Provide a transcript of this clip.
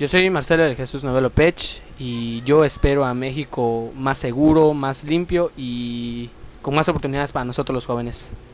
Yo soy Marcelo del Jesús Novelo Pech y yo espero a México más seguro, más limpio y con más oportunidades para nosotros los jóvenes.